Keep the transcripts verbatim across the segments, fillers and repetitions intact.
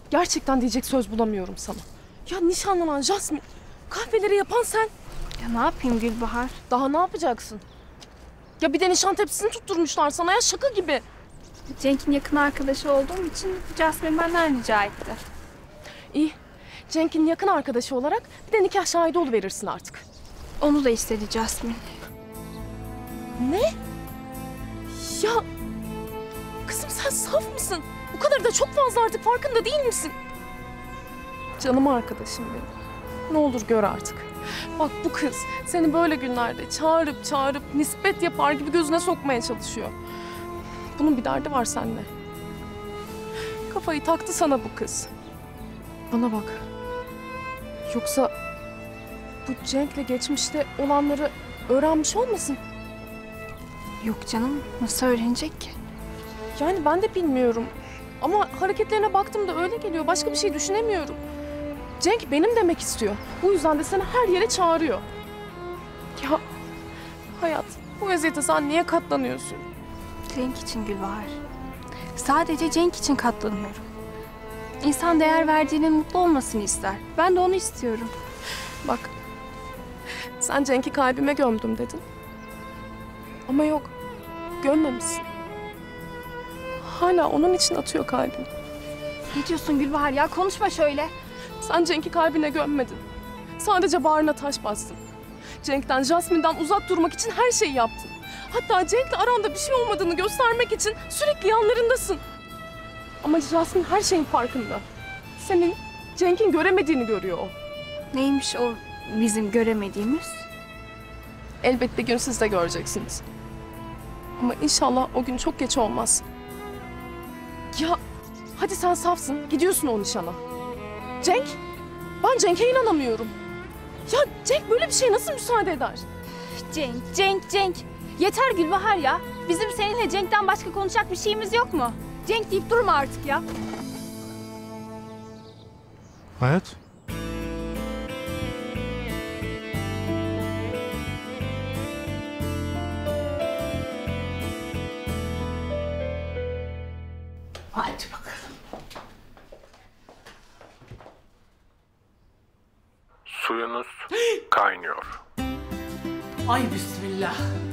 Gerçekten diyecek söz bulamıyorum sana. Ya nişanlanan Jasmin, kahveleri yapan sen. Ya ne yapayım Gülbahar? Daha ne yapacaksın? Ya bir de nişan tepsisini tutturmuşlar sana ya, şaka gibi. Cenk'in yakın arkadaşı olduğum için Jasmin benden rica etti. İyi. Cenk'in yakın arkadaşı olarak bir de nikah şahidi oluverirsin artık. Onu da istedi Jasmin. Ne? Ya kızım sen saf mısın? Bu kadar da çok fazla artık, farkında değil misin? Canım arkadaşım benim. Ne olur gör artık. Bak bu kız seni böyle günlerde çağırıp çağırıp nispet yapar gibi gözüne sokmaya çalışıyor. Bunun bir derdi var sende. Kafayı taktı sana bu kız. Bana bak. Yoksa bu Cenk'le geçmişte olanları öğrenmiş olmasın? Yok canım, nasıl öğrenecek ki? Yani ben de bilmiyorum. Ama hareketlerine baktım da öyle geliyor. Başka bir şey düşünemiyorum. Cenk benim demek istiyor. Bu yüzden de seni her yere çağırıyor. Ya hayat, bu vaziyete sen niye katlanıyorsun? Cenk için Gülbahar. Sadece Cenk için katlanıyorum. İnsan değer verdiğinin mutlu olmasını ister. Ben de onu istiyorum. Bak, sen Cenk'i kalbime gömdüm dedin. Ama yok, gömmemişsin. Hala onun için atıyor kalbim. Ne diyorsun Gülbahar ya? Konuşma şöyle. Sen Cenk'i kalbine gömmedin. Sadece bağrına taş bastın. Cenk'ten, Jasmin'den uzak durmak için her şeyi yaptın. Hatta Cenk'le aranda bir şey olmadığını göstermek için sürekli yanlarındasın. Ama Jasmin her şeyin farkında. Senin Cenk'in göremediğini görüyor o. Neymiş o bizim göremediğimiz? Elbet bir gün siz de göreceksiniz. Ama inşallah o gün çok geç olmaz. Ya hadi sen safsın, gidiyorsun o nişana. Cenk, ben Cenk'e inanamıyorum. Ya Cenk böyle bir şeye nasıl müsaade eder? Cenk, Cenk, Cenk. Yeter Gülbahar ya. Bizim seninle Cenk'ten başka konuşacak bir şeyimiz yok mu? Cenk deyip durma artık ya. Hayat. Hadi bakalım. Suyunuz kaynıyor. Ay bismillah.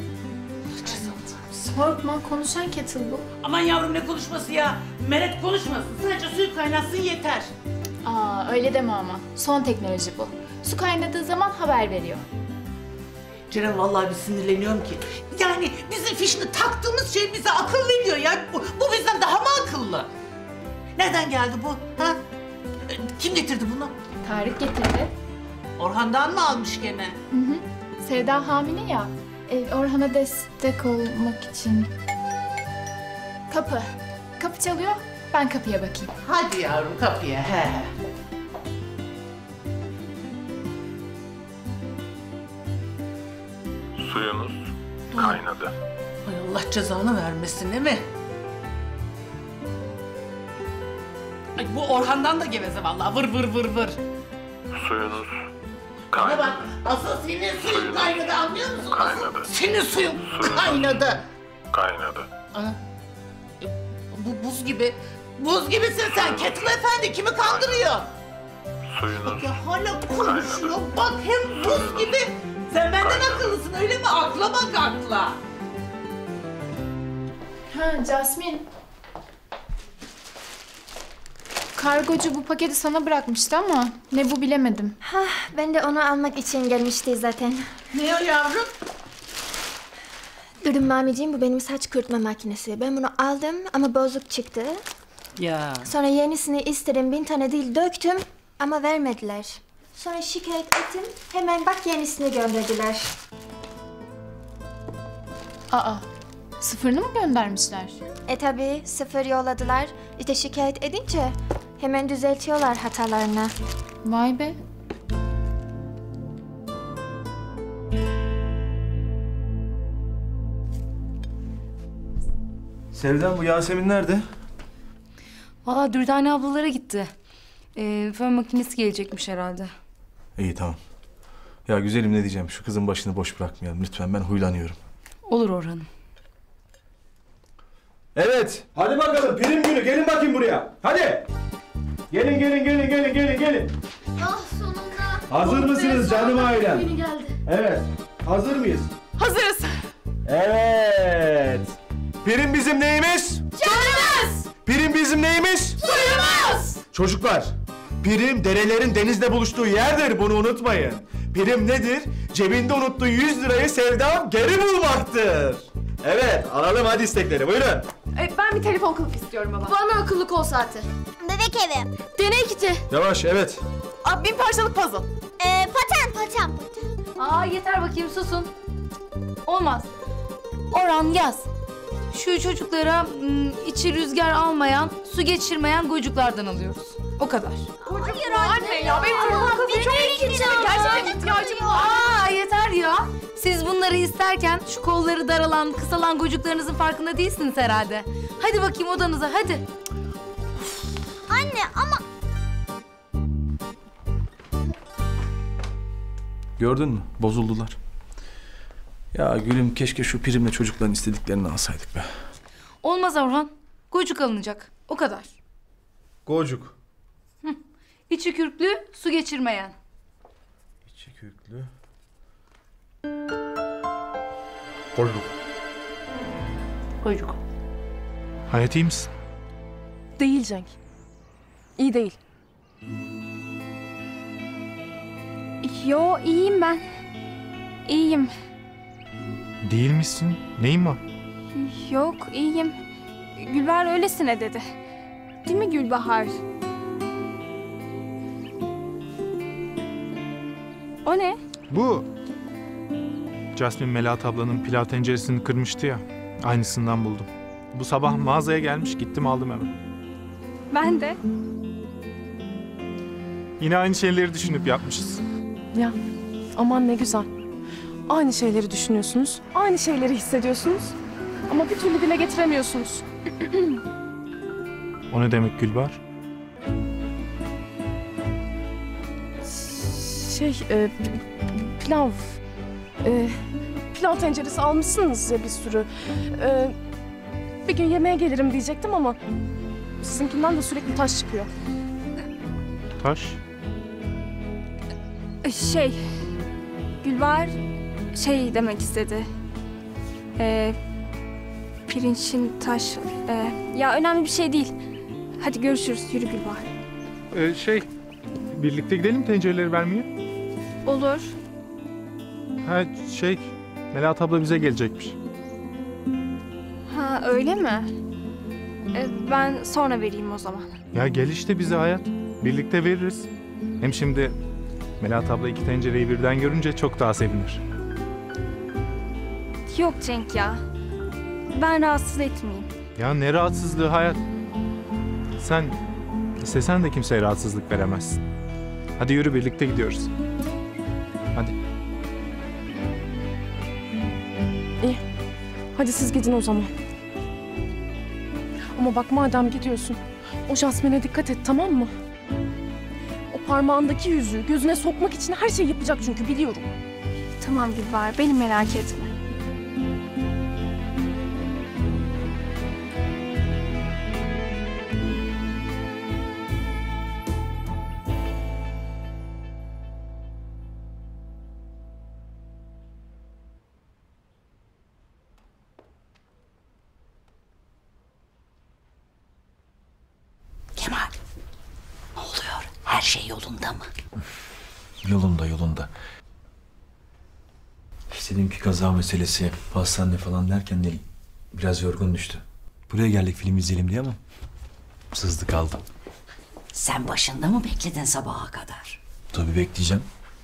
Korkma, konuşan kettle bu. Aman yavrum ne konuşması ya? Meret konuşmasın. Sadece suyu kaynatsın yeter. Aa öyle deme ama. Son teknoloji bu. Su kaynadığı zaman haber veriyor. Ceren vallahi bir sinirleniyorum ki. Yani bizim fişini taktığımız şey bize akıl veriyor ya. Bu, bu bizden daha mı akıllı? Nereden geldi bu? Ha? E, Kim getirdi bunu? Tarık getirdi. Orhan'dan mı almış gene? Hı hı. Sevda hamile ya. E, Orhan'a destek olmak için. Kapı. Kapı çalıyor. Ben kapıya bakayım. Hadi yavrum kapıya. He he. Suyunuz kaynadı. Ay Allah cezanı vermesin değil mi? Ay bu Orhan'dan da geveze vallahi vır vır vır vır. Suyunuz Bana kaynadı. bak asıl senin suyun Suyunuz kaynadı anlıyor musun? kaynadı. Asıl senin suyun Suyunuz kaynadı. Kaynadı. Ana. E, Bu buz gibi. Buz gibisin sen Kettle Efendi kimi kandırıyor? Suyunuz Ya hala konuşuyor bak hem buz gibi. Sen benden akıllısın öyle mi? Akla bak akla. Ha Jasmin. Kargocu bu paketi sana bırakmıştı ama ne bu bilemedim. Hah, ben de onu almak için gelmişti zaten. Ne o yavrum? Durum mamiciğim, bu benim saç kurutma makinesi. Ben bunu aldım ama bozuk çıktı. Ya. Sonra yenisini istedim, bin tane değil döktüm ama vermediler. Sonra şikayet ettim, hemen bak yenisini gönderdiler. Aa, sıfırını mı göndermişler? E tabi sıfır yolladılar. İşte şikayet edince hemen düzeltiyorlar hatalarını. Vay be. Sevdam, bu Yasemin nerede? Valla Dürdane ablalara gitti. Ee, fön makinesi gelecekmiş herhalde. İyi, tamam. Ya güzelim, ne diyeceğim, şu kızın başını boş bırakmayalım lütfen, ben huylanıyorum. Olur Orhan'ım. Evet. Hadi bakalım, prim günü, gelin bakayım buraya. Hadi. Gelin gelin gelin gelin gelin gelin. Ah sonunda. Hazır mısınız canım ailem? Günü geldi. Evet. Hazır mıyız? Hazırız. Evet. Pirin bizim neymiş? Canımız. Pirin bizim neymiş? Suyumuz. Çocuklar, prim derelerin denizle buluştuğu yerdir, bunu unutmayın. Prim nedir? Cebinde unuttuğun yüz lirayı sevdam geri bulmaktır. Evet, alalım hadi istekleri, buyurun. E, ben bir telefon kılıf istiyorum baba. Bana akıllı kol saati. Bebek evi. Deney kiti. Yavaş, evet. Abi, bin parçalık puzzle. Ee, paten. Paten. Aa yeter bakayım susun. Olmaz. Orhan yaz. Şu çocuklara m, içi rüzgar almayan, su geçirmeyen gocuklardan alıyoruz. O kadar. Hayır Anne ya, benim telefon kılıfım çok iyi. Gerçekten ihtiyacım var. Aa yeter ya. Siz bunları isterken şu kolları daralan, kısalan gocuklarınızın farkında değilsiniz herhalde. Hadi bakayım odanıza hadi. Anne ama Gördün mü? Bozuldular. Ya gülüm, keşke şu primle çocukların istediklerini alsaydık be. Olmaz Orhan. Gocuk alınacak. O kadar. Gocuk. İçi kürklü, su geçirmeyen. İçi köklü. Gocuk. Gocuk. Hayat iyi misin? Değil Cenk. İyi değil. Yo iyiyim ben. İyiyim. Değil misin? Neyin var? Yok iyiyim. Gülbahar öylesine dedi. Değil mi Gülbahar? O ne? Bu. Jasmine Melahat ablanın pilav tenceresini kırmıştı ya. Aynısından buldum. Bu sabah mağazaya gelmiş, gittim aldım hemen. Ben de. Yine aynı şeyleri düşünüp yapmışız. Ya aman ne güzel. Aynı şeyleri düşünüyorsunuz, aynı şeyleri hissediyorsunuz. Ama bir türlü dile getiremiyorsunuz. O ne demek Gülbahar? Şey, e, pilav. E, pilav tenceresi almışsınız ya bir sürü. E, bir gün yemeğe gelirim diyecektim ama sizinkinden de sürekli taş çıkıyor. Taş. Şey, Gülbahar şey demek istedi. Ee, pirinçin taş... e, ya önemli bir şey değil. Hadi görüşürüz. Yürü Gülbahar. Ee, şey, birlikte gidelim tencereleri vermeye. Olur. Ha şey, Melahat abla bize gelecekmiş. Ha öyle mi? Ee, ben sonra vereyim o zaman. Ya gel işte bize Hayat. Birlikte veririz. Hem şimdi Melahat abla iki tencereyi birden görünce çok daha sevinir. Yok Cenk ya. Ben rahatsız etmeyeyim. Ya ne rahatsızlığı Hayat. Sen istesen de kimseye rahatsızlık veremezsin. Hadi yürü birlikte gidiyoruz. Hadi. İyi. Hadi siz gidin o zaman. Ama bak madem gidiyorsun, o Jasmine'e dikkat et, tamam mı? O parmağındaki yüzüğü gözüne sokmak için her şeyi yapacak çünkü biliyorum. Tamam Gülbahar, beni merak etme. Kemal, ne oluyor? Her şey yolunda mı? Yolunda yolunda. İşte dünkü kaza meselesi, hastane falan derken de biraz yorgun düştü. Buraya geldik film izleyelim diye ama sızdı kaldı. Sen başında mı bekledin sabaha kadar? Tabii bekleyeceğim.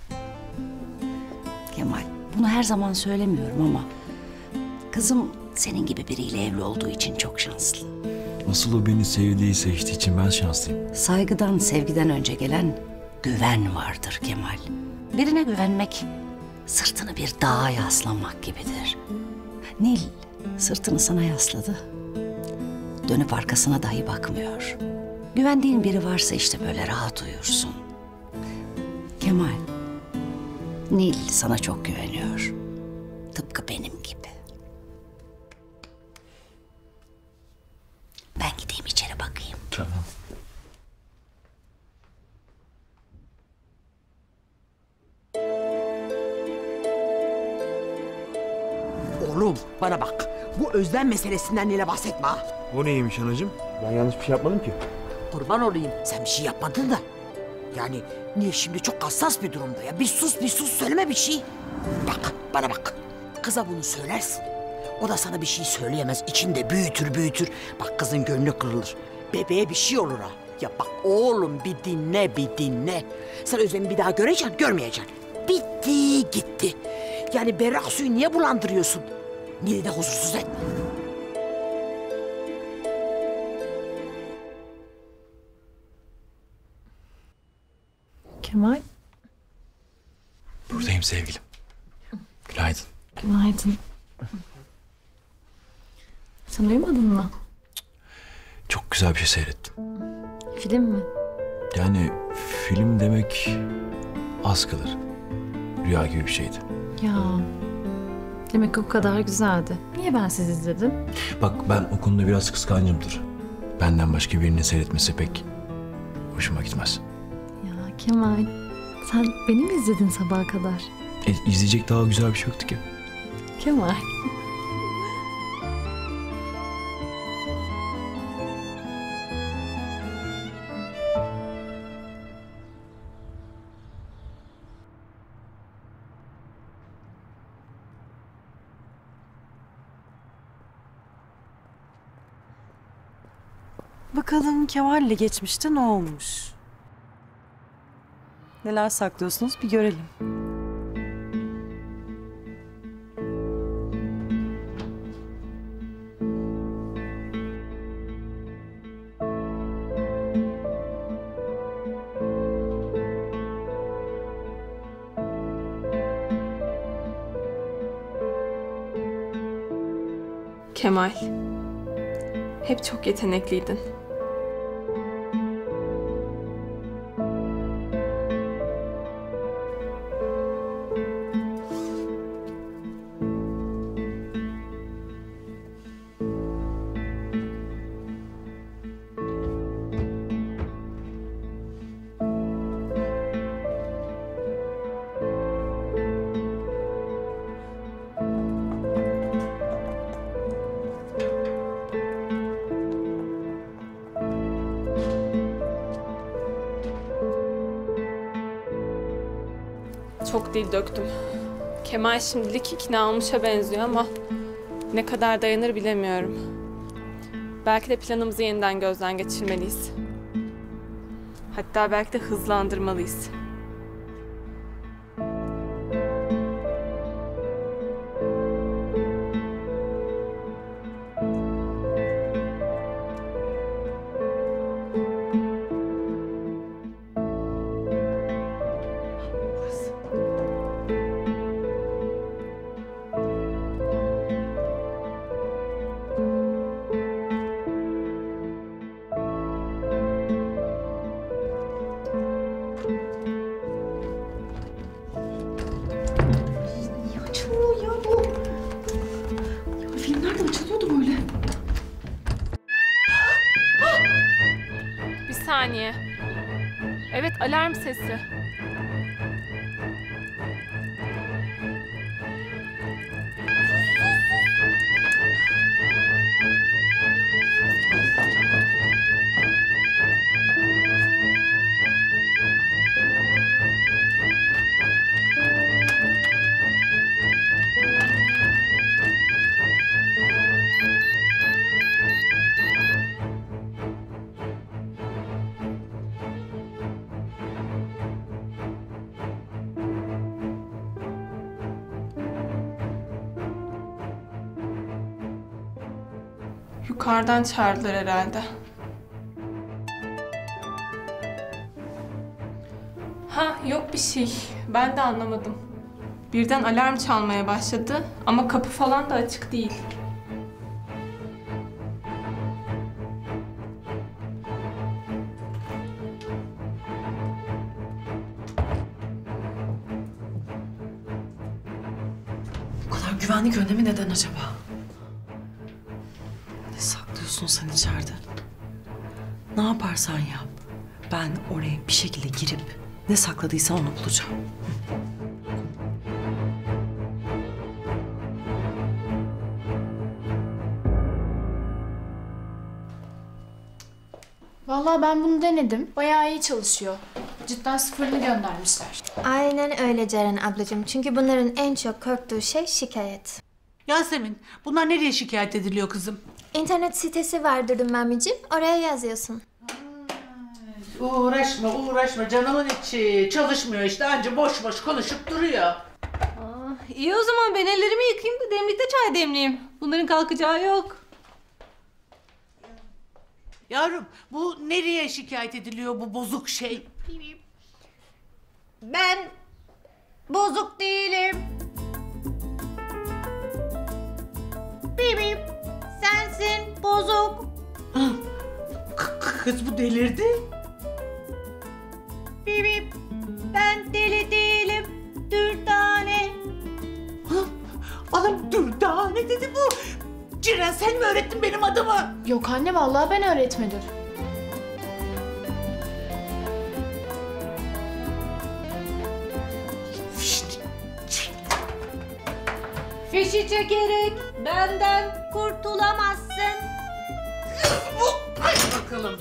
Kemal, bunu her zaman söylemiyorum ama kızım senin gibi biriyle evli olduğu için çok şanslı. Nasıl o beni sevdiği, seçtiği için ben şanslıyım. Saygıdan, sevgiden önce gelen güven vardır Kemal. Birine güvenmek, sırtını bir dağa yaslamak gibidir. Nil sırtını sana yasladı. Dönüp arkasına dahi bakmıyor. Güvendiğin biri varsa işte böyle rahat uyursun. Kemal, Nil sana çok güveniyor. Tıpkı benim gibi. Ben gideyim içeri bakayım. Tamam. Bana bak, bu özlem meselesinden Nil'e bahsetme ha. O neymiş anacığım? Ben yanlış bir şey yapmadım ki. Kurban olayım, sen bir şey yapmadın da. Yani Nil şimdi çok hassas bir durumda ya. Bir sus, bir sus, söyleme bir şey. Bak, bana bak. Kıza bunu söylersin. O da sana bir şey söyleyemez. İçinde büyütür, büyütür. Bak kızın gönlü kırılır. Bebeğe bir şey olur ha. Ya bak oğlum bir dinle, bir dinle. Sen Özlem'i bir daha göreceksin, görmeyeceksin. Bitti, gitti. Yani berrak suyu niye bulandırıyorsun? Nil'i de huzursuz etme. Kemal. Buradayım sevgilim. Günaydın. Günaydın. Sen uyumadın mı? Çok güzel bir şey seyrettim. Film mi? Yani film demek az kalır. Rüya gibi bir şeydi. Ya. Demek o kadar güzeldi. Niye ben siz izledim? Bak ben o konuda biraz kıskancımdır. Benden başka birinin seyretmesi pek hoşuma gitmez. Ya Kemal, sen beni mi izledin sabaha kadar? E, izleyecek daha güzel bir şey yoktu ki. Kemal. Bakalım Kemal'le geçmişte ne olmuş? Neler saklıyorsunuz bir görelim. Kemal, hep çok yetenekliydin. Çok dil döktüm. Kemal şimdilik ikna olmuşa benziyor ama ne kadar dayanır bilemiyorum. Belki de planımızı yeniden gözden geçirmeliyiz. Hatta belki de hızlandırmalıyız. Bir saniye. Evet, alarm sesi. Yukarıdan çağırdılar herhalde. Ha, yok bir şey. Ben de anlamadım. Birden alarm çalmaya başladı ama kapı falan da açık değil. Bu kadar güvenlik önlemi neden acaba? Ne saklıyorsun sen içeride? Ne yaparsan yap. Ben oraya bir şekilde girip ne sakladıysan onu bulacağım. Hı. Vallahi ben bunu denedim. Bayağı iyi çalışıyor. Cidden sıfırını göndermişler. Aynen öyle Ceren ablacığım. Çünkü bunların en çok korktuğu şey şikayet. Yasemin, bunlar nereye şikayet ediliyor kızım? İnternet sitesi var Durum mamicim. Oraya yazıyorsun. Uğraşma, uğraşma. Canımın içi çalışmıyor işte. Anca boş boş konuşup duruyor. İyi o zaman ben ellerimi yıkayayım da demlikte çay demleyeyim. Bunların kalkacağı yok. Yavrum, bu nereye şikayet ediliyor bu bozuk şey? Ben bozuk değilim. Bibim, sensin bozuk. Kız bu delirdi. Bibim, ben deli değilim. Dürdane. Adam Dürdane dedi bu. Ceren sen mi öğrettin benim adımı? Yok anne vallahi ben öğretmedim. Fişi çekerek benden kurtulamazsın. Hadi bakalım.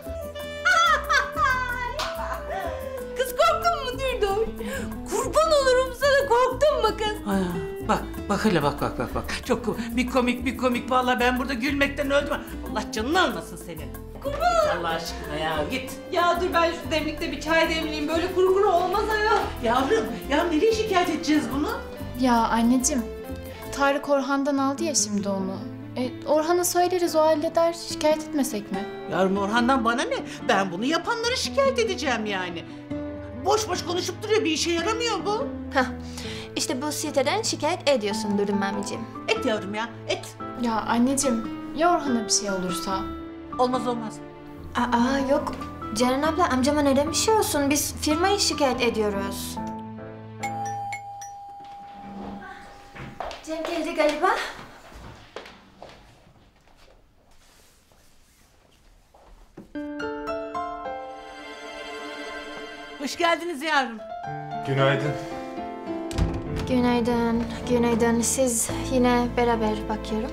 Kız korktun mu Dürdor? Kurban olurum sana, korktun mu kız? Aa, bak, bak hele bak bak bak bak. Çok ko- bir komik bir komik. Vallahi ben burada gülmekten öldüm. Allah canını almasın senin. Kurban. Allah aşkına ya git. Ya dur ben şu demlikte bir çay demleyeyim. Böyle kuru kuru olmaz ayol. Yavrum, ya nereye şikayet edeceğiz bunu? Ya anneciğim, Tarık Orhan'dan aldı ya şimdi onu. E, Orhan'a söyleriz, o halleder. Şikayet etmesek mi? Yavrum Orhan'dan bana ne? Ben bunu yapanları şikayet edeceğim yani. Boş boş konuşup duruyor, bir işe yaramıyor bu. Hah. İşte bu siteden şikayet ediyorsun Durum mamicim. Et yavrum ya, et. Ya anneciğim, ya Orhan'a bir şey olursa? Olmaz olmaz. Aa yok. Ceren abla amcama neden bir şey olsun? Biz firmayı şikayet ediyoruz. Cem geldi galiba. Hoş geldiniz yavrum. Günaydın. Günaydın, günaydın. Siz yine beraber bakıyorum.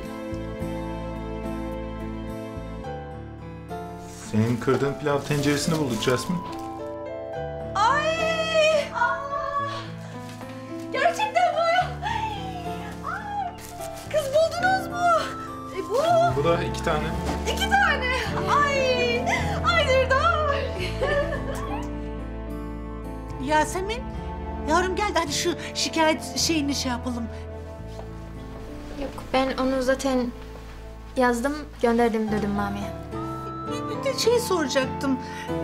Senin kırdığın pilav tenceresini bulduk Jasmine. Ay! Allah! Gerçekten mi? Ay! Kız buldunuz mu? E bu? Bu da iki tane. İki tane. Ay! Ay Dürdar! Yasemin, yavrum gel de hadi şu şikayet şeyini şey yapalım. Yok ben onu zaten yazdım, gönderdim Durum mamiye. Bir de şey soracaktım.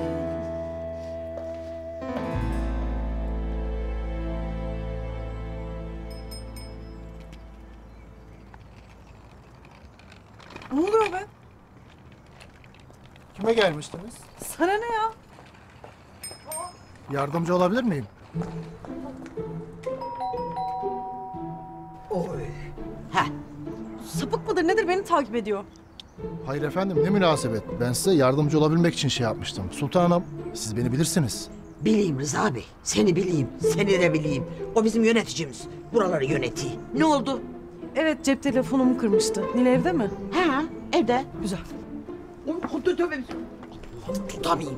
Ne oluyor be? Kime gelmiştiniz? Sana ne ya? Yardımcı olabilir miyim? Oy. Heh. Sapık mıdır nedir beni takip ediyor? Hayır efendim, ne münasebet. Ben size yardımcı olabilmek için şey yapmıştım. Sultan Hanım, siz beni bilirsiniz. Bileyim Rıza Bey. Seni bileyim. Seni de bileyim. O bizim yöneticimiz. Buraları yönetiyor. Ne oldu? Evet cep telefonumu kırmıştı. Nil evde mi? Ha, evde. Güzel. Onu tövbe. Allah'ım tutamayayım.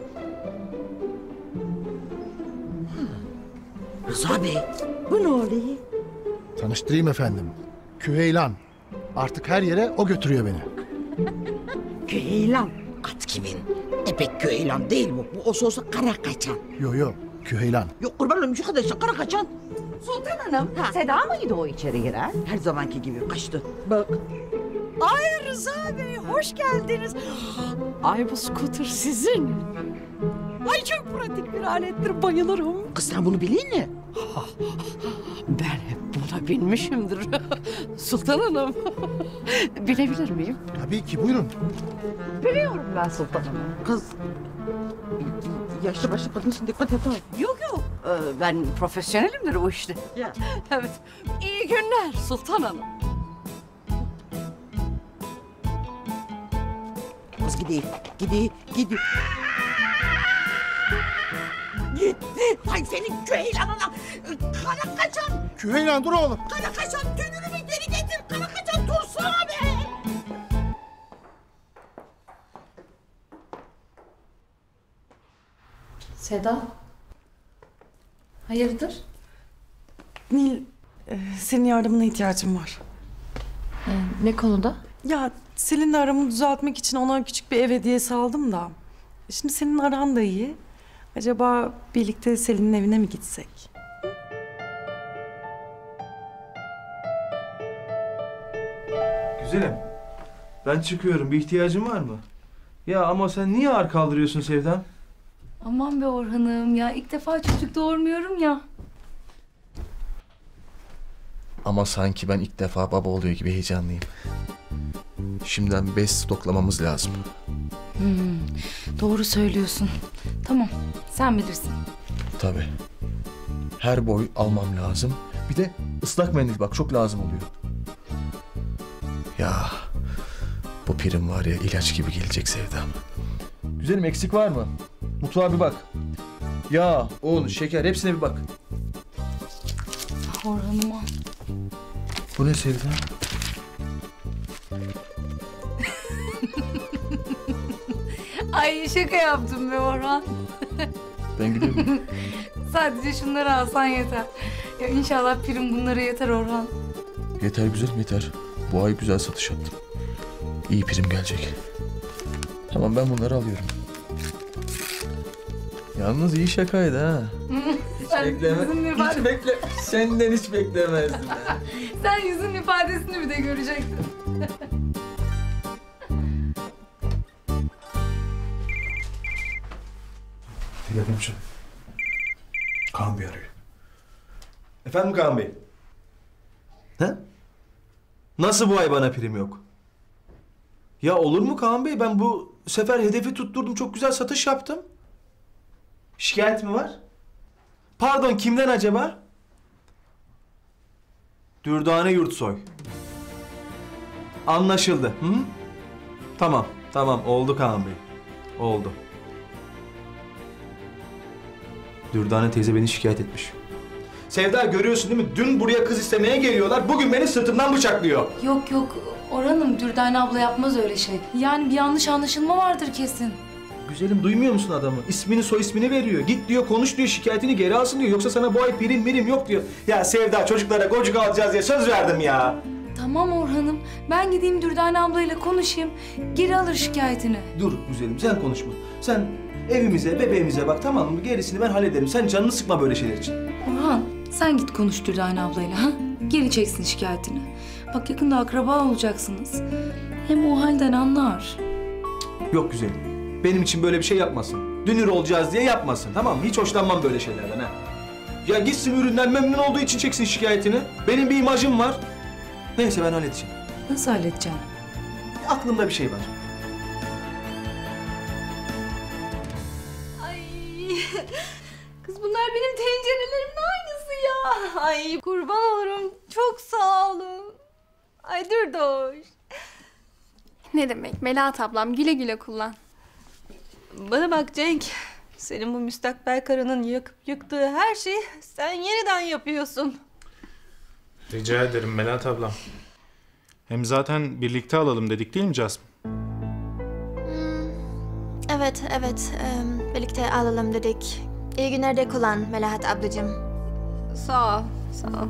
Rıza Bey, bu ne oluyor? Tanıştırayım efendim. Küheylan. Artık her yere o götürüyor beni. Küheylan. At kimin? Epek Küheylan değil bu. Bu olsa olsa kara kaçan. Yo yo, Küheylan. Yok kurban olayım şu kadarsa kara kaçan. Sultan Hanım, Ha. Seda mıydı o içeri giren? Her zamanki gibi kaçtı. Bak. Ay Rıza Bey, hoş geldiniz. Ay bu scooter sizin. Ay çok pratik bir alettir, bayılırım. Kız sen bunu bilin mi? Ben hep buna binmişimdir. Sultan Hanım, bilebilir miyim? Tabii ki, buyurun. Biliyorum ben Sultan Hanım. Kız, yaşlı başlı kadınsın, dikkat et ha. Yok yok, ee, ben profesyonelimdir o işte. Ya. Evet, iyi günler Sultan Hanım. Kız gidiyor, gidiyor, gidiyor. Gitti. Ay senin Küheylan'ına. Kara kaçan. Küheylan dur oğlum. Kara kaçan tünürümü geri getir. Kara kaçan dursana be. Seda. Hayırdır? Nil, e, senin yardımına ihtiyacım var. Ee, ne konuda? Ya Selin'le aramı düzeltmek için ona küçük bir ev hediyesi aldım da. Şimdi senin aran da iyi. Acaba birlikte Selin'in evine mi gitsek? Güzelim. Ben çıkıyorum. Bir ihtiyacın var mı? Ya ama sen niye ağır kaldırıyorsun Sevdam? Aman be Orhan'ım ya ilk defa çocuk doğurmuyorum ya. Ama sanki ben ilk defa baba oluyor gibi heyecanlıyım. Şimdiden bez stoklamamız lazım. Hmm, doğru söylüyorsun. Tamam sen bilirsin. Tabii. Her boy almam lazım. Bir de ıslak mendil bak çok lazım oluyor. Ya bu prim var ya ilaç gibi gelecek Sevdam. Güzelim eksik var mı? Mutfağa bir bak. Yağ, un, şeker hepsine bir bak. Orhan'ıma. Bu ne Sevdam? Ay şaka yaptım be Orhan. Ben gidiyorum. Sadece şunları alsan yeter. Ya inşallah prim bunlara yeter Orhan. Yeter güzelim yeter. Bu ay güzel satış yaptım. İyi prim gelecek. Tamam ben bunları alıyorum. Yalnız iyi şakaydı ha. Hiç Sen bekleme. yüzün Hiç ifade- bekle. Senden hiç beklemezdim. ya. Sen yüzün ifadesini bir de görecektin. Telefonum şu. Kaan Bey arıyor. Efendim Kaan Bey? He? Nasıl bu ay bana prim yok? Ya olur mu Kaan Bey? Ben bu sefer hedefi tutturdum. Çok güzel satış yaptım. Şikayet mi var? Pardon kimden acaba? Dürdane Yurtsoy. Anlaşıldı. Hı? Tamam, tamam. Oldu Kaan Bey. Oldu. Dürdane teyze beni şikayet etmiş. Sevda görüyorsun değil mi? Dün buraya kız istemeye geliyorlar. Bugün beni sırtımdan bıçaklıyor. Yok yok Orhan'ım Dürdane abla yapmaz öyle şey. Yani bir yanlış anlaşılma vardır kesin. Güzelim duymuyor musun adamı? İsmini soy ismini veriyor. Git diyor konuş diyor şikayetini geri alsın diyor. Yoksa sana bu ay prim mirim yok diyor. Ya Sevda çocuklara gocuk alacağız diye söz verdim ya. Tamam Orhan'ım ben gideyim Dürdane ablayla konuşayım. Geri alır şikayetini. Dur güzelim sen konuşma. Sen evimize bebeğimize bak tamam mı? Gerisini ben hallederim. Sen canını sıkma böyle şeyler için. Orhan sen git konuş Dürdane ablayla ha. Geri çeksin şikayetini. Bak yakında akraba olacaksınız. Hem o halden anlar. Yok güzelim. Benim için böyle bir şey yapmasın. Dünür olacağız diye yapmasın tamam mı? Hiç hoşlanmam böyle şeylerden ha. Ya gitsin üründen memnun olduğu için çeksin şikayetini. Benim bir imajım var. Neyse ben halledeceğim. Nasıl halledeceğim? Aklımda bir şey var. Ay kız bunlar benim tencerelerimin aynısı ya. Ay kurban olurum. Çok sağ olun. Ay dur Doğuş. Ne demek Melahat ablam güle güle kullan. Bana bak Cenk. Senin bu müstakbel karının yakıp yıktığı her şeyi sen yeniden yapıyorsun. Rica ederim Melahat ablam. Hem zaten birlikte alalım dedik değil mi Jasmine? Evet, evet. Ee, birlikte alalım dedik. İyi günler de kullan Melahat ablacığım. Sağ ol, sağ ol.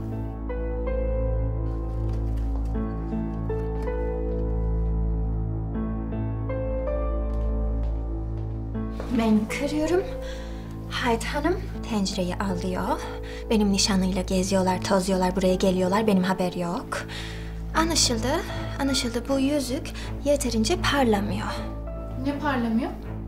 Ben kırıyorum. Hayat Hanım tencereyi alıyor. Benim nişanlıyla geziyorlar, tozuyorlar, buraya geliyorlar. Benim haber yok. Anlaşıldı, anlaşıldı. Bu yüzük yeterince parlamıyor. Ne parlamıyor?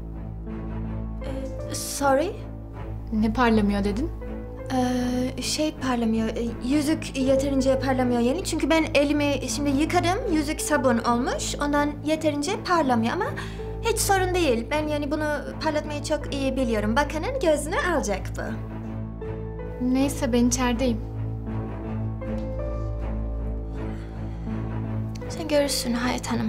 Ee, sorry? Ne parlamıyor dedin? Ee, şey parlamıyor, e, yüzük yeterince parlamıyor yani. Çünkü ben elimi şimdi yıkadım, yüzük sabun olmuş. Ondan yeterince parlamıyor ama hiç sorun değil. Ben yani bunu parlatmayı çok iyi biliyorum. Bakanın gözünü alacak bu. Neyse ben içerideyim. Sen görürsün Hayat Hanım.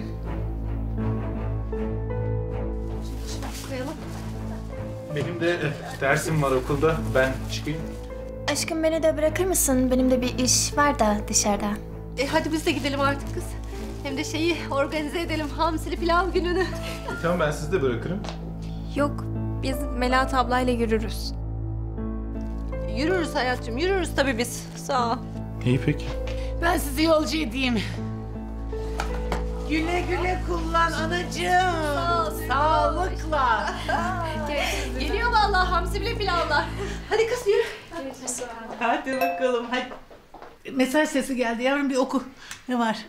Benim de dersim var okulda. Ben çıkayım. Aşkım beni de bırakır mısın? Benim de bir iş var da dışarıda. E hadi biz de gidelim artık kız. Hem de şeyi organize edelim hamsili pilav gününü. Tamam ben sizi de bırakırım. Yok Biz Melahat ablayla yürürüz. Yürürüz hayatım, yürürüz tabii biz. Sağ ol. İyi peki. Ben sizi yolcu edeyim. Güle güle kullan anacığım. Sağ ol, Sağlıkla. Geliyor vallahi hamsi bile pilavlar. Hadi kız yürü. Hadi bakalım hadi. Mesaj sesi geldi yavrum, bir oku. Ne var?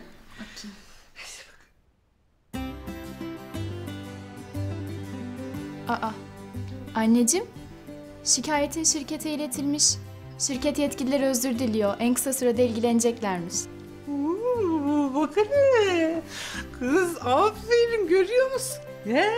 Aa, anneciğim, şikayetin şirkete iletilmiş. Şirket yetkilileri özür diliyor. En kısa sürede ilgileneceklermiş. Oo, bak hele. Kız aferin, görüyor musun? He?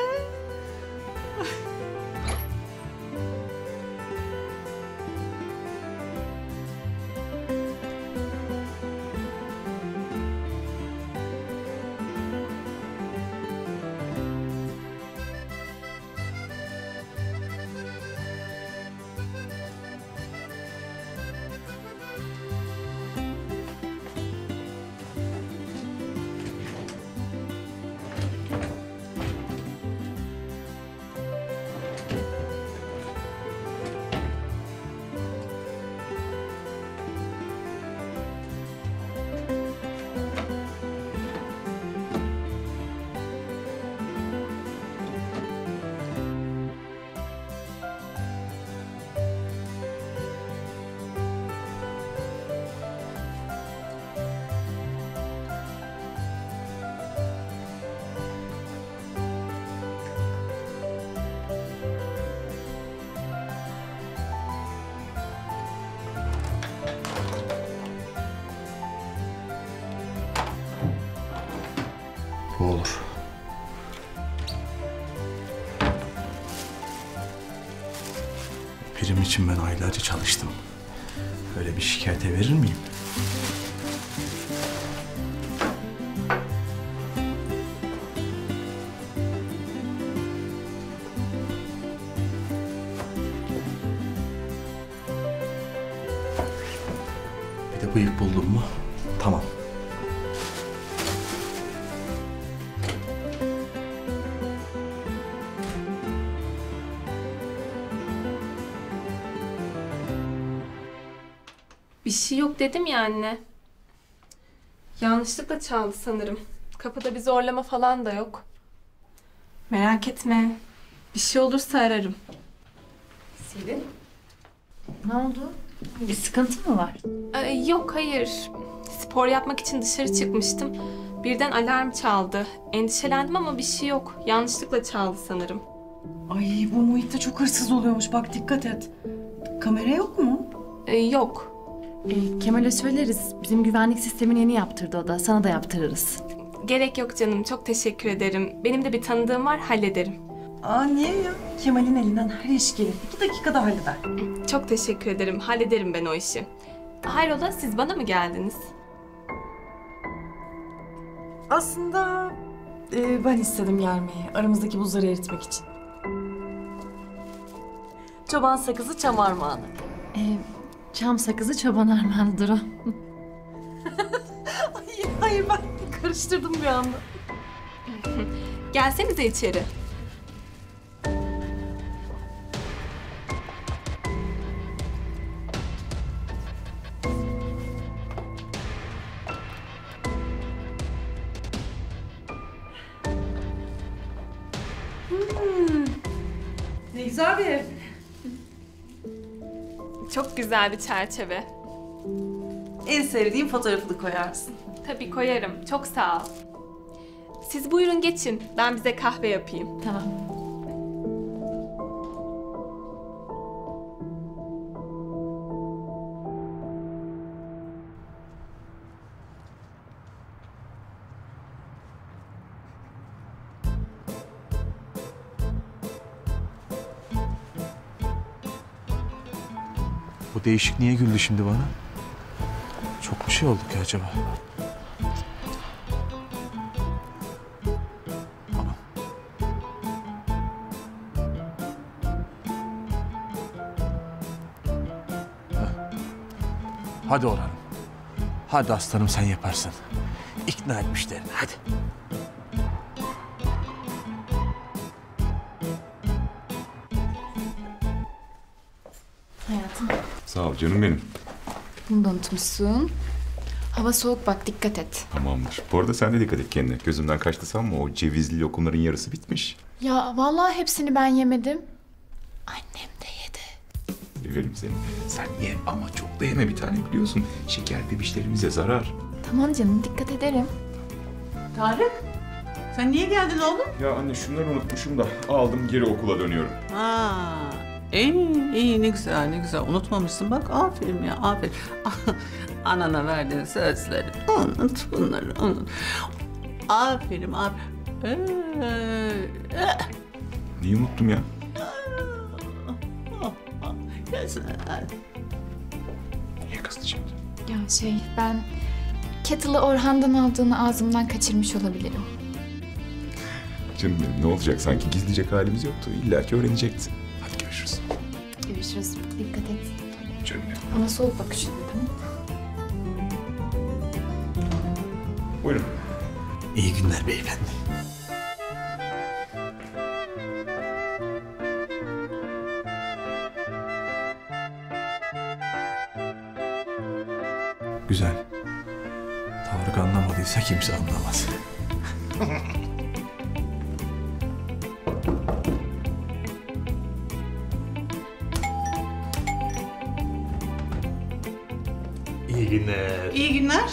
Bu olur. Prim için ben aylarca çalıştım. Öyle bir şikayete verir miyim? Bir de bıyık buldum mu? Tamam. Bir şey yok dedim ya anne. Yanlışlıkla çaldı sanırım. Kapıda bir zorlama falan da yok. Merak etme. Bir şey olursa ararım. Selin? Ne oldu? Bir sıkıntı mı var? Ee, yok hayır. Spor yapmak için dışarı çıkmıştım. Birden alarm çaldı. Endişelendim ama bir şey yok. Yanlışlıkla çaldı sanırım. Ay bu muhitte çok hırsız oluyormuş, bak dikkat et. Kamera yok mu? Ee, yok. E, Kemal'e söyleriz. Bizim güvenlik sistemini yeni yaptırdı o da. Sana da yaptırırız. Gerek yok canım. Çok teşekkür ederim. Benim de bir tanıdığım var. Hallederim. Aa niye ya? Kemal'in elinden her iş gelir. İki dakikada halleder. Çok teşekkür ederim. Hallederim ben o işi. Hayrola siz bana mı geldiniz? Aslında e, ben istedim gelmeyi. Aramızdaki buzları eritmek için. Çoban sakızı çam armağanı. E, çam sakızı çoban armağanıdır o. Ay, hayır ben karıştırdım bir anda. Gelsenize içeri. Hmm. Ne güzel bir ev. Çok güzel bir çerçeve. En sevdiğim fotoğrafını koyarsın. Tabii koyarım. Çok sağ ol. Siz buyurun geçin. Ben bize kahve yapayım. Tamam. Bu değişik niye güldü şimdi bana? Çok bir şey oldu ki acaba? Aman. Heh. Hadi Orhan'ım. Hadi aslanım sen yaparsın. İkna etmişlerini hadi. Sağ ol canım benim. Bunu da unutmuşsun. Hava soğuk bak, dikkat et. Tamamdır. Bu arada sen de dikkat et kendine. Gözümden kaçtı sanma, o cevizli lokumların yarısı bitmiş. Ya vallahi hepsini ben yemedim. Severim seni. Sen ye ama çok da yeme bir tane, biliyorsun. Şeker bebişlerimize zarar. Tamam canım, dikkat ederim. Tarık, sen niye geldin oğlum? Ya anne şunları unutmuşum da aldım, geri okula dönüyorum. Ha, iyi, iyi, ne güzel, ne güzel. Unutmamışsın bak, aferin ya, aferin. Anana verdiğin sözleri unut, bunları unut. Aferin, aferin. Ee, Neyi unuttum ya? Niye kızdı şimdi? Ya şey, ben kettle'ı Orhan'dan aldığını ağzımdan kaçırmış olabilirim. Canım benim, ne olacak, sanki gizleyecek halimiz yoktu. İlla ki öğrenecektin. Hadi görüşürüz. Görüşürüz, dikkat et. Canım benim. Bana soğuk bakışlı, tamam mı? Buyurun. İyi günler beyefendi. Güzel. Tarık anlamadıysa kimse anlamaz. İyi günler. İyi günler.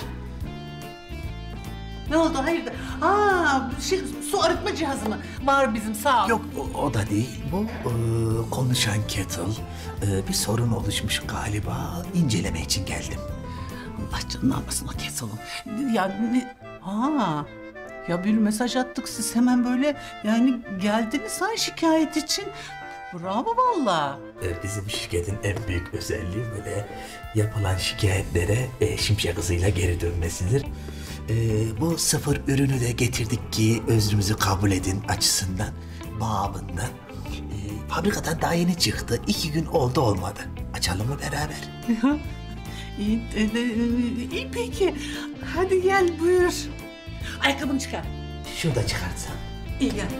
Ne oldu, hayırdır? Aa, şey, su arıtma cihazı mı? Var bizim, sağ ol. Yok o, o da değil. Bu e, konuşan kettle. E, bir sorun oluşmuş galiba. İnceleme için geldim. Allah canını almasın o kesalım. Ya ne? Ha. Ya bir mesaj attık, siz hemen böyle yani geldiniz ha şikayet için. Bravo valla. E, bizim şirketin en büyük özelliği böyle yapılan şikayetlere e, şimşek hızıyla geri dönmesidir. E, bu sıfır ürünü de getirdik ki özrümüzü kabul edin açısından, babından. E, fabrikadan daha yeni çıktı. İki gün oldu olmadı. Açalım mı beraber? İyi, e, e, iyi peki. Hadi gel buyur. Ayakkabını çıkar. Şurada çıkartsam. İyi gel.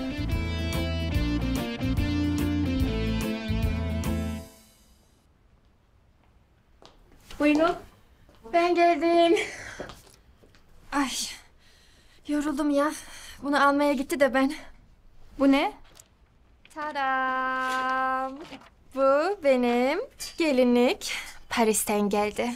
Buyurun. Ben geldim. Ay, yoruldum ya. Bunu almaya gitti de ben. Bu ne? Tadam. Bu benim gelinlik. Paris'ten geldi.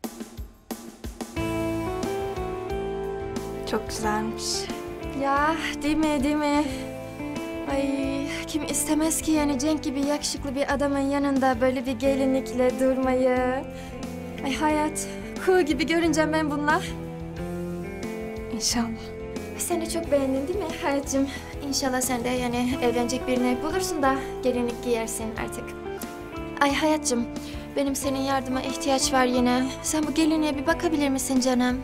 Çok güzelmiş. Ya değil mi değil mi? Ay kim istemez ki yani Cenk gibi yakışıklı bir adamın yanında böyle bir gelinlikle durmayı. Ay hayat, kuğu gibi görünce ben bununla. İnşallah. Sen de çok beğendin değil mi hayatcığım? İnşallah sen de yani evlenecek birini bulursun da gelinlik giyersin artık. Ay hayatcığım, benim senin yardıma ihtiyaç var yine. Sen bu gelinliğe bir bakabilir misin canım?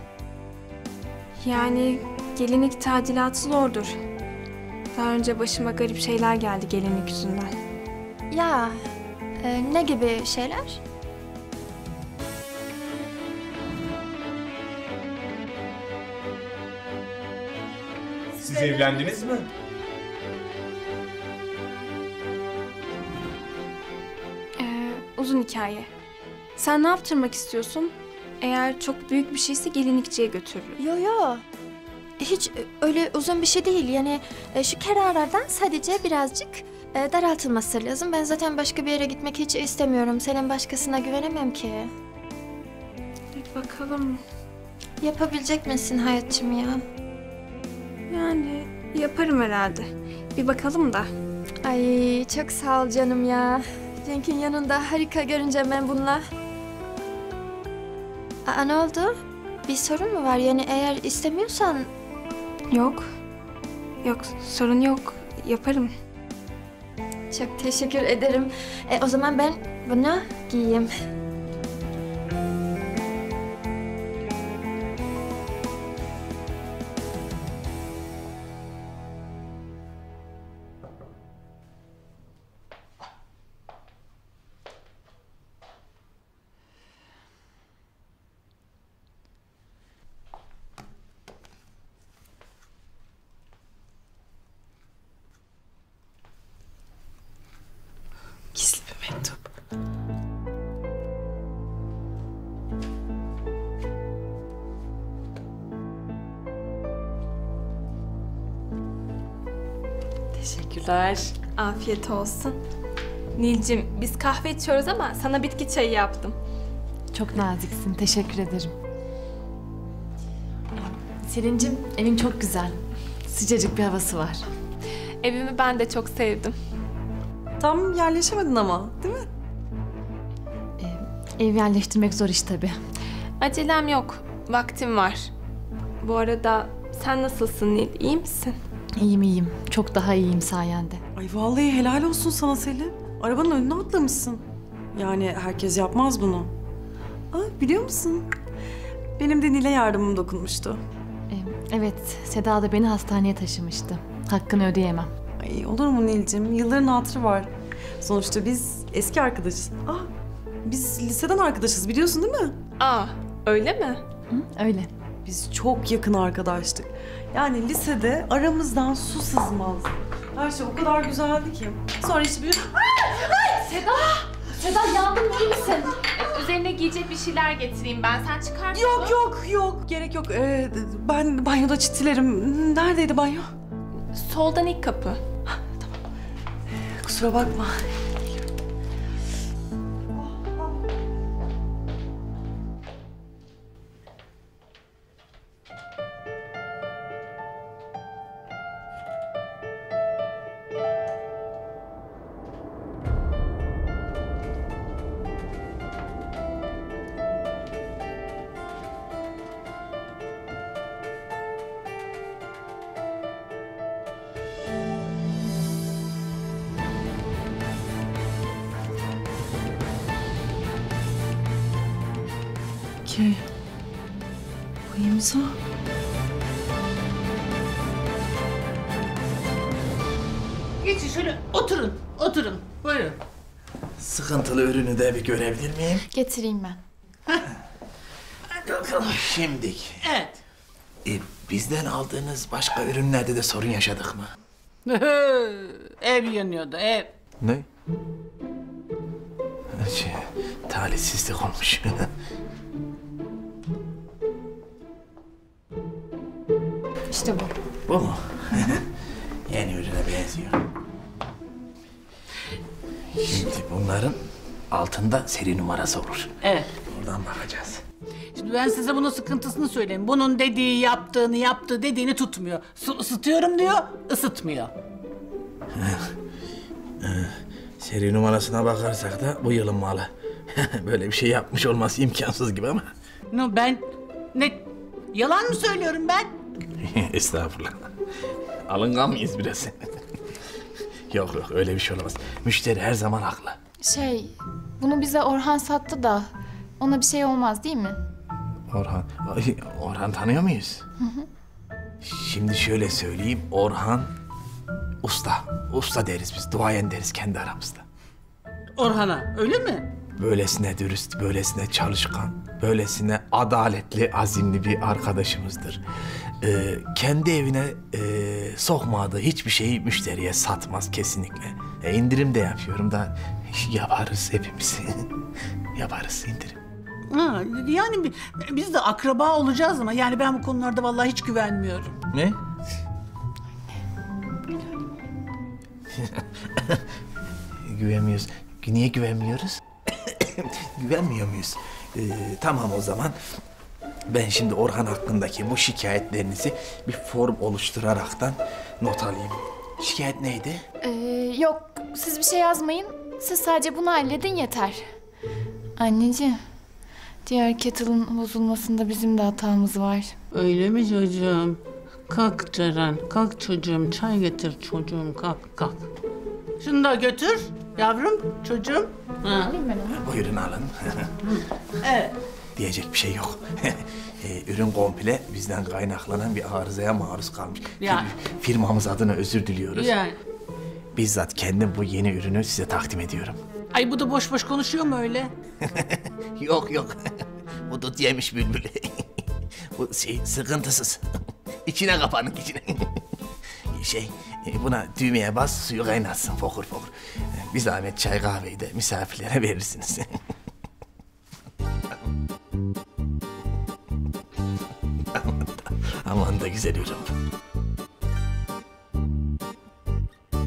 Yani gelinlik tadilatı zordur. Daha önce başıma garip şeyler geldi gelinlik yüzünden. Ya, e, ne gibi şeyler? Siz evlendiniz mi? Ee, uzun hikaye. Sen ne yaptırmak istiyorsun? Eğer çok büyük bir şeyse gelinlikçiye götürürüm. Yo yo. Hiç öyle uzun bir şey değil. Yani e, şu kenarlardan sadece birazcık e, daraltılması lazım. Ben zaten başka bir yere gitmek hiç istemiyorum. Senin başkasına güvenemem ki. Bir bakalım. Yapabilecek misin hayatçım ya? Yani yaparım herhalde. Bir bakalım da. Ay çok sağ ol canım ya. Cenk'in yanında harika görünce ben bununla. Aa ne oldu? Bir sorun mu var? Yani eğer istemiyorsan... Yok. Yok sorun yok. Yaparım. Çok teşekkür ederim. E, o zaman ben bunu giyeyim. Gizli bir mektup. Teşekkürler. Afiyet olsun. Nilcim, biz kahve içiyoruz ama sana bitki çayı yaptım. Çok naziksin. Teşekkür ederim. Selin'cim evin çok güzel. Sıcacık bir havası var. Evimi ben de çok sevdim. Tam yerleşemedin ama, değil mi? Ev yerleştirmek zor iş tabii. Acelem yok. Vaktim var. Bu arada sen nasılsın Nil? İyi misin? İyiyim iyiyim. Çok daha iyiyim sayende. Ay vallahi helal olsun sana Selin. Arabanın önüne atlamışsın. Yani herkes yapmaz bunu. Aa, biliyor musun? Benim de Nil'e yardımım dokunmuştu. Evet, Seda da beni hastaneye taşımıştı. Hakkını ödeyemem. Ay olur mu Nil'cim? Yılların hatırı var. Sonuçta biz eski arkadaşız. Aa, biz liseden arkadaşız biliyorsun değil mi? Aa, öyle mi? Hı, öyle. Biz çok yakın arkadaştık. Yani lisede aramızdan su sızmazdı. Her şey o kadar güzeldi ki. Sonra işte bir... Seda! Seda yandın iyi misin? Ee, üzerine giyecek bir şeyler getireyim ben. Sen çıkar mısın? Yok yok yok. Gerek yok. Ee, ben banyoda çitilerim. Neredeydi banyo? Soldan ilk kapı. Kusura bakma. Ki bu imza. Geçin şöyle oturun, oturun. Buyurun. Sıkıntılı ürünü de bir görebilir miyim? Getireyim ben. Hadi bakalım. Şimdik. Evet. E, bizden aldığınız başka ürünlerde de sorun yaşadık mı? Ev yanıyordu, ev. Ne? Şey, talihsizlik olmuş. İşte bu. Bu mu? Yeni ürüne benziyor. Şimdi bunların altında seri numarası olur. Evet. Oradan bakacağız. Şimdi ben size bunun sıkıntısını söyleyeyim. Bunun dediği yaptığını, yaptığı dediğini tutmuyor. Su ısıtıyorum diyor, ısıtmıyor. Seri numarasına bakarsak da bu yılın malı. Böyle bir şey yapmış olması imkansız gibi ama. No, ben ne yalan mı söylüyorum ben? Estağfurullah. Alıngan mıyız biraz? Yok yok öyle bir şey olamaz. Müşteri her zaman haklı. Şey, bunu bize Orhan sattı da ona bir şey olmaz değil mi? Orhan, Ay, Orhan tanıyor muyuz? Hı hı. Şimdi şöyle söyleyeyim, Orhan usta. Usta deriz biz, duayen deriz kendi aramızda. Orhan'a öyle mi? Böylesine dürüst, böylesine çalışkan, böylesine adaletli, azimli bir arkadaşımızdır. Ee, kendi evine e, sokmadığı hiçbir şeyi müşteriye satmaz kesinlikle. E, indirim de yapıyorum da yaparız hepimiz. Yaparız indirim. Ha, yani bi- biz de akraba olacağız ama yani ben bu konularda vallahi hiç güvenmiyorum. Ne? Güvenmiyoruz. Niye güvenmiyoruz? Güvenmiyor muyuz? Ee, tamam o zaman. Ben şimdi Orhan hakkındaki bu şikayetlerinizi bir form oluşturaraktan not alayım. Şikayet neydi? Ee, yok, siz bir şey yazmayın. Siz sadece bunu halledin yeter. Anneciğim, diğer kettle'ın bozulmasında bizim de hatamız var. Öyle mi çocuğum? Kalk Ceren, kalk çocuğum. Çay getir çocuğum, kalk kalk. Şunu da götür yavrum, çocuğum. Ha. Alayım ben onu. Buyurun alın. Evet. Diyecek bir şey yok. ee, ürün komple bizden kaynaklanan bir arızaya maruz kalmış. Yani. Firmamız adına özür diliyoruz. Yani. Bizzat kendim bu yeni ürünü size takdim ediyorum. Ay bu da boş boş konuşuyor mu öyle? Yok yok. Bu dut yemiş bülbül. Bu şey sıkıntısız. İçine kapanın içine. Şey buna düğmeye bas suyu kaynatsın fokur fokur. Bir zahmet çay kahveyi de misafirlere verirsiniz. Aman da güzel ürün.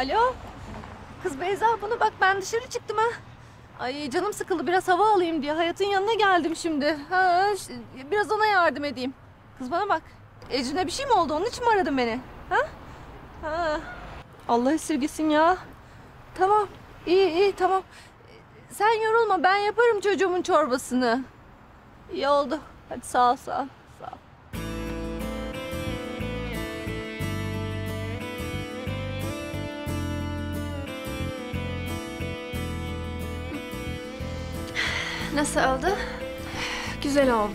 Alo. Kız Beyza bunu bak ben dışarı çıktım ha. Ay canım sıkıldı biraz hava alayım diye Hayat'ın yanına geldim şimdi. Ha, biraz ona yardım edeyim. Kız bana bak. Ecrin'e bir şey mi oldu? Onun için mi aradın beni? Ha? Ha. Allah esirgesin ya. Tamam. İyi iyi tamam. Sen yorulma ben yaparım çocuğumun çorbasını. İyi oldu. Hadi sağ ol sağ ol. Sağ ol. Nasıl oldu? Güzel oldu.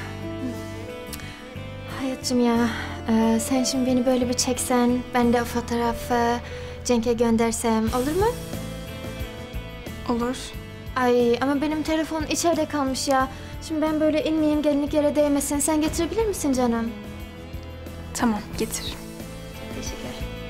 Hayatcığım ya, e, sen şimdi beni böyle bir çeksen, ben de o fotoğrafı Cenk'e göndersem olur mu? Olur. Ay ama benim telefon içeride kalmış ya. Şimdi ben böyle inmeyeyim, gelinlik yere değmesin. Sen getirebilir misin canım? Tamam, getir. Teşekkür.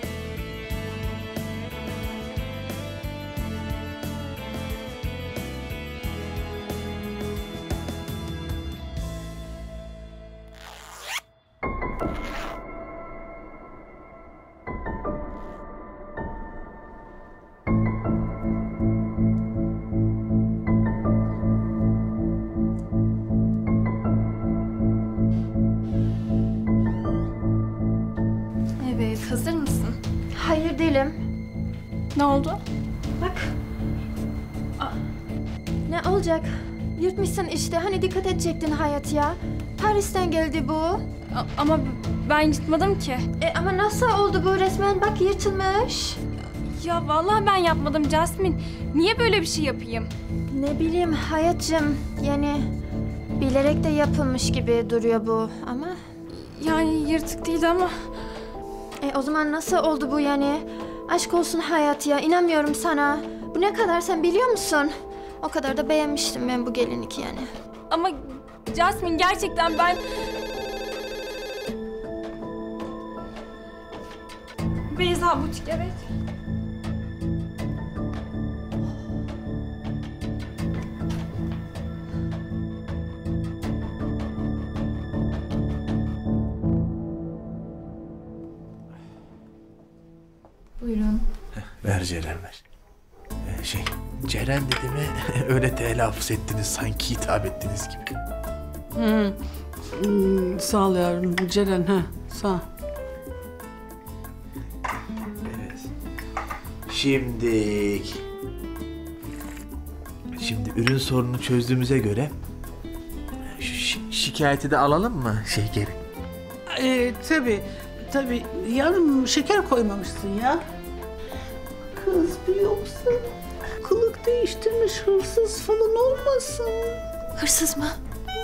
Evet, hazır mısın? Hayır değilim. Ne oldu? Bak. Aa, ne olacak? Yırtmışsın işte. Hani dikkat edecektin Hayat ya. Paris'ten geldi bu. A- ama ben yırtmadım ki. E ama nasıl oldu bu resmen? Bak yırtılmış. Ya vallahi ben yapmadım Jasmine. Niye böyle bir şey yapayım? Ne bileyim Hayatcığım. Yani bilerek de yapılmış gibi duruyor bu ama. Yani yırtık değil ama. E o zaman nasıl oldu bu yani? Aşk olsun Hayat ya. İnanmıyorum sana. Bu ne kadar sen biliyor musun? O kadar da beğenmiştim ben bu gelinlik yani. Ama Jasmine gerçekten ben... Beyza butik evet. Buyurun. Ver Ceren ver. Ee, şey, Ceren dedi mi öyle telaffuz ettiniz sanki hitap ettiniz gibi. Hı. Hmm, sağ ol yavrum. Ceren ha. Sağ ol. Evet. Şimdi... Şimdi ürün sorununu çözdüğümüze göre... Şu şi- şikayeti de alalım mı şey geri? Ee, tabii, tabii. Yarım şeker koymamışsın ya. Kız bu yoksa kılık değiştirmiş hırsız falan olmasın? Hırsız mı?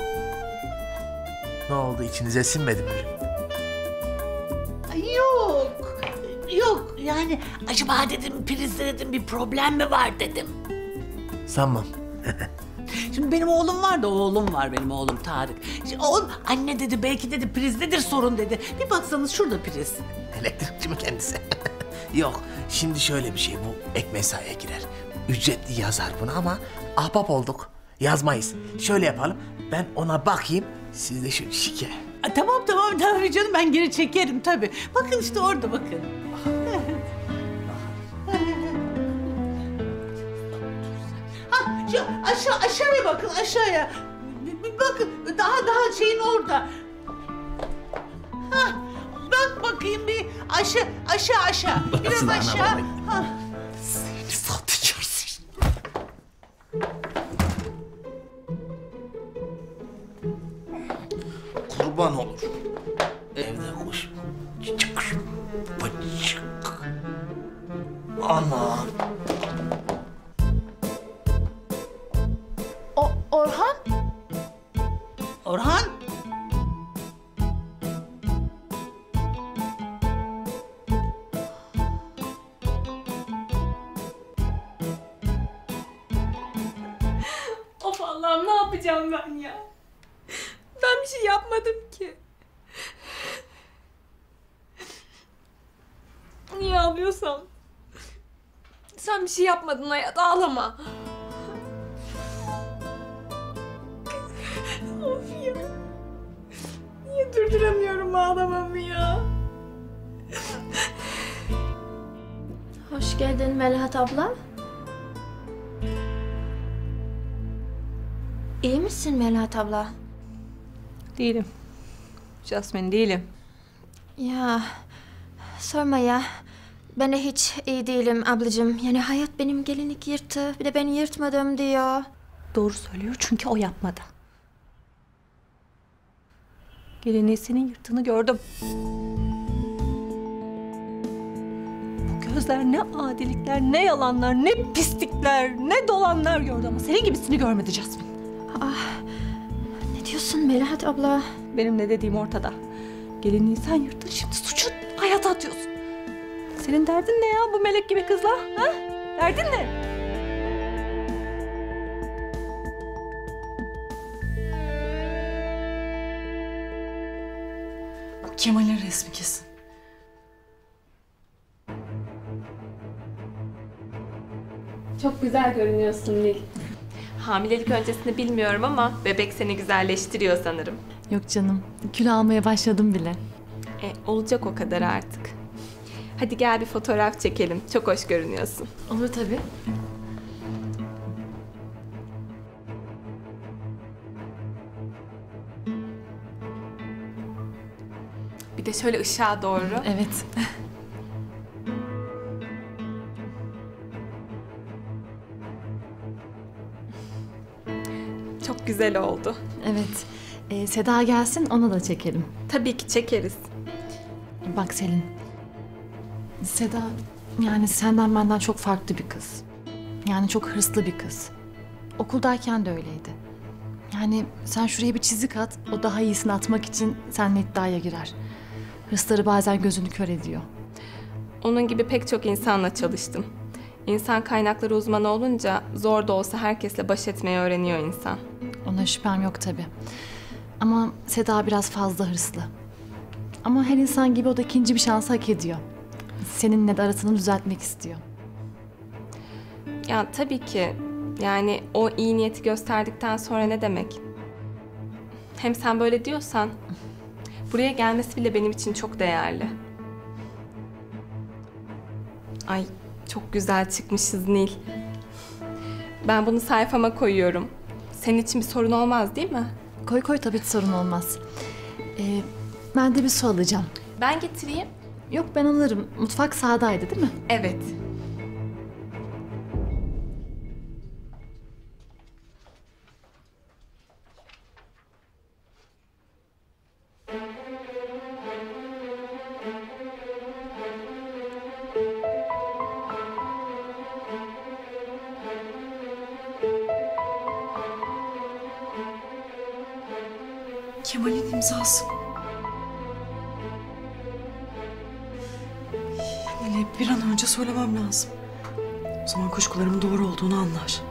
Ne oldu içinize sinmedi mi? Yok. Yok yani acaba dedim prizde dedim bir problem mi var dedim. Sanmam. Şimdi benim oğlum var da oğlum var benim oğlum Tarık. Şimdi oğlum anne dedi belki dedi prizdedir sorun dedi. Bir baksanız şurada priz. Elektrikçi mi kendisi? Yok. Şimdi şöyle bir şey bu ek mesaiye girer. Ücretli yazar bunu ama ahbap olduk. Yazmayız. Şöyle yapalım. Ben ona bakayım. Siz de şu şike. Aa, tamam tamam tamam canım ben geri çekerim tabii. Bakın işte orada bakın. Ha, şu aşağı aşağıya bakın aşağıya. Bir, bir bakın daha daha şeyin orada. Ha, bak bakayım bir aşağı aşağı aşağı. Biraz Nasıl aşağı. anlamadım? Ha. Seni satıcısın. Kurban olur. Evde kuş. Çık. Bıçık. Ana. O Orhan? Orhan? Of Allah'ım ne yapacağım ben ya? Ben bir şey yapmadım ki. Niye ağlıyorsam? Sen bir şey yapmadın Hayat, ağlama. Of ya. Niye durduramıyorum ağlamamı ya? Hoş geldin Melahat abla. İyi misin Melahat abla? Değilim. Jasmine değilim. Ya sorma ya. Ben de hiç iyi değilim ablacığım. Yani hayat benim gelinlik yırttı. Bir de ben yırtmadım diyor. Doğru söylüyor çünkü o yapmadı. Gelinliği senin yırttığını gördüm. Bu gözler ne adilikler, ne yalanlar, ne pislikler, ne dolanlar gördü ama senin gibisini görmedi Jasmine. Ah, ne diyorsun Melahat abla? Benim ne dediğim ortada. Gelinliği sen yırttın, şimdi suçu hayata atıyorsun. Senin derdin ne ya bu melek gibi kızla? Ha? Derdin ne? Kemal'in resmi kesin. Çok güzel görünüyorsun Nil. Hamilelik öncesini bilmiyorum ama bebek seni güzelleştiriyor sanırım. Yok canım, kilo almaya başladım bile. E, olacak o kadar artık. Hadi gel bir fotoğraf çekelim. Çok hoş görünüyorsun. Olur tabii. Bir de şöyle ışığa doğru. Evet. Çok güzel oldu. Evet. Ee, Seda gelsin, ona da çekelim. Tabii ki çekeriz. Bak Selin. Seda yani senden benden çok farklı bir kız. Yani çok hırslı bir kız. Okuldayken de öyleydi. Yani sen şuraya bir çizik at, o daha iyisini atmak için seninle iddiaya girer. Hırsları bazen gözünü kör ediyor. Onun gibi pek çok insanla çalıştım. İnsan kaynakları uzmanı olunca zor da olsa herkesle baş etmeyi öğreniyor insan. Ona şüphem yok tabii. Ama Seda biraz fazla hırslı. Ama her insan gibi o da ikinci bir şansı hak ediyor. Seninle de arasını düzeltmek istiyor. Ya tabii ki. Yani o iyi niyeti gösterdikten sonra ne demek? Hem sen böyle diyorsan buraya gelmesi bile benim için çok değerli. Ay çok güzel çıkmışız Nil. Ben bunu sayfama koyuyorum. Senin için bir sorun olmaz değil mi? Koy koy tabii ki sorun olmaz. Ee, ben de bir su alacağım. Ben getireyim. Yok ben alırım. Mutfak sağdaydı değil mi? Evet. Kemal'in imzası. Nil'e bir an önce söylemem lazım. O zaman kuşkularımın doğru olduğunu anlar.